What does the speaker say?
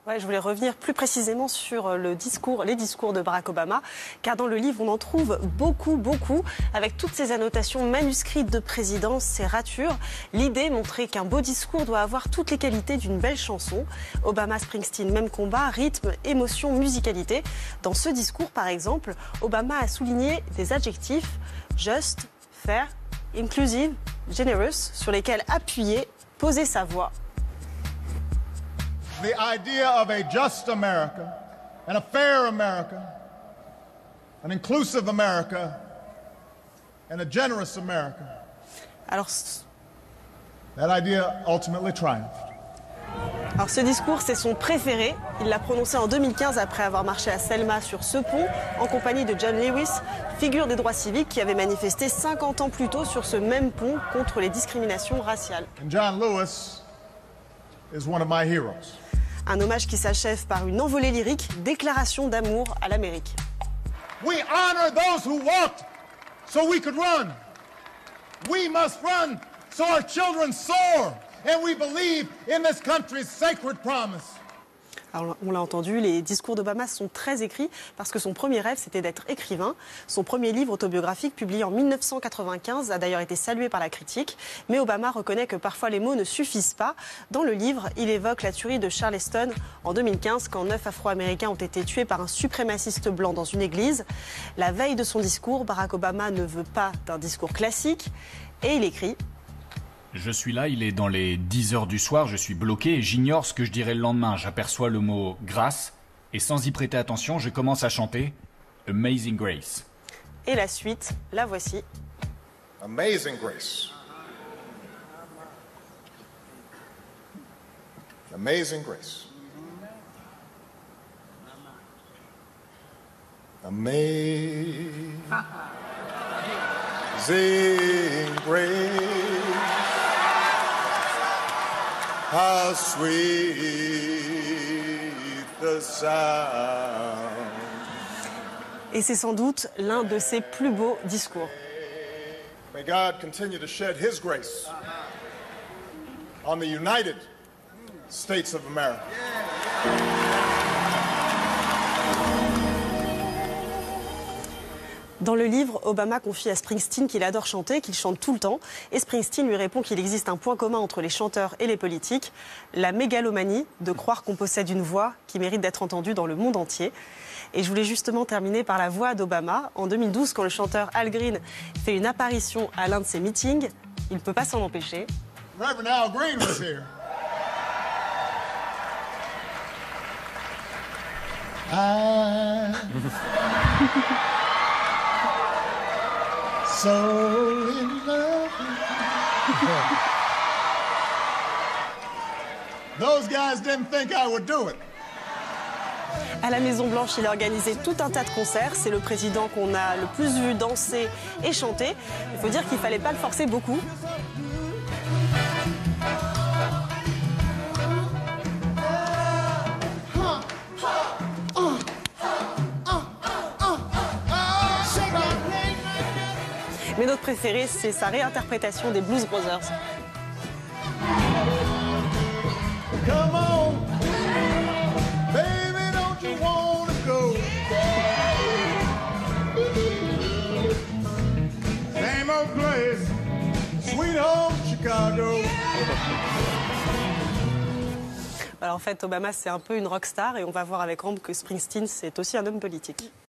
Ouais, je voulais revenir plus précisément sur les discours de Barack Obama, car dans le livre, on en trouve beaucoup, avec toutes ces annotations manuscrites de présidence, ces ratures. L'idée montrait qu'un beau discours doit avoir toutes les qualités d'une belle chanson. Obama, Springsteen, même combat, rythme, émotion, musicalité. Dans ce discours, par exemple, Obama a souligné des adjectifs just, fair, inclusive, generous, sur lesquels appuyer, poser sa voix. The idea of a just America, and a fair America, an inclusive America, and a generous America. Alors, That idea ultimately triumphed. Alors ce discours, c'est son préféré. Il l'a prononcé en 2015 après avoir marché à Selma sur ce pont en compagnie de John Lewis, figure des droits civiques qui avait manifesté 50 ans plus tôt sur ce même pont contre les discriminations raciales. And John Lewis is one of my heroes. Un hommage qui s'achève par une envolée lyrique, déclaration d'amour à l'Amérique. We honor those who walked so we could run. We must run so our children soar. And we believe in this country's sacred promise. Alors, on l'a entendu, les discours d'Obama sont très écrits parce que son premier rêve, c'était d'être écrivain. Son premier livre autobiographique, publié en 1995, a d'ailleurs été salué par la critique. Mais Obama reconnaît que parfois les mots ne suffisent pas. Dans le livre, il évoque la tuerie de Charleston en 2015, quand 9 Afro-Américains ont été tués par un suprémaciste blanc dans une église. La veille de son discours, Barack Obama ne veut pas d'un discours classique et il écrit: je suis là, il est dans les 10 heures du soir, je suis bloqué et j'ignore ce que je dirai le lendemain. J'aperçois le mot « grâce » et sans y prêter attention, je commence à chanter « Amazing Grace ». Et la suite, la voici. Amazing grace. Amazing grace. Amazing grace. How sweet the sound. Et c'est sans doute l'un de ses plus beaux discours. May God continue to shed His grace on the United States of America. Dans le livre, Obama confie à Springsteen qu'il adore chanter, qu'il chante tout le temps. Et Springsteen lui répond qu'il existe un point commun entre les chanteurs et les politiques, la mégalomanie de croire qu'on possède une voix qui mérite d'être entendue dans le monde entier. Et je voulais justement terminer par la voix d'Obama. En 2012, quand le chanteur Al Green fait une apparition à l'un de ses meetings, il ne peut pas s'en empêcher. Reverend Al Green was here. So in love. Those guys didn't think I would do it. À la Maison-Blanche, il a organisé tout un tas de concerts. C'est le président qu'on a le plus vu danser et chanter. Il faut dire qu'il ne fallait pas le forcer beaucoup. Mais notre préféré, c'est sa réinterprétation des Blues Brothers. Come on, baby, don't you wanna go? Same old place, sweet home Chicago. Alors en fait, Obama, c'est un peu une rockstar et on va voir avec Rambe que Springsteen, c'est aussi un homme politique.